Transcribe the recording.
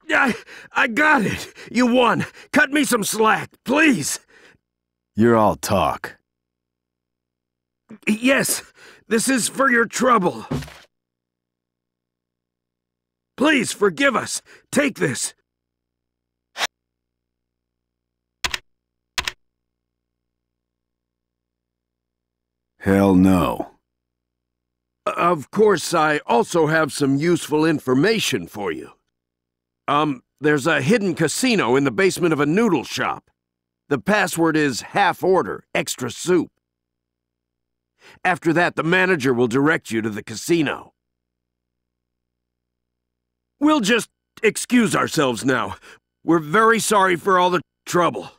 I got it. You won. Cut me some slack, please. You're all talk. Yes, this is for your trouble. Please forgive us. Take this. Hell no. Of course, I also have some useful information for you. There's a hidden casino in the basement of a noodle shop. The password is half order, extra soup. After that, the manager will direct you to the casino. We'll just excuse ourselves now. We're very sorry for all the trouble.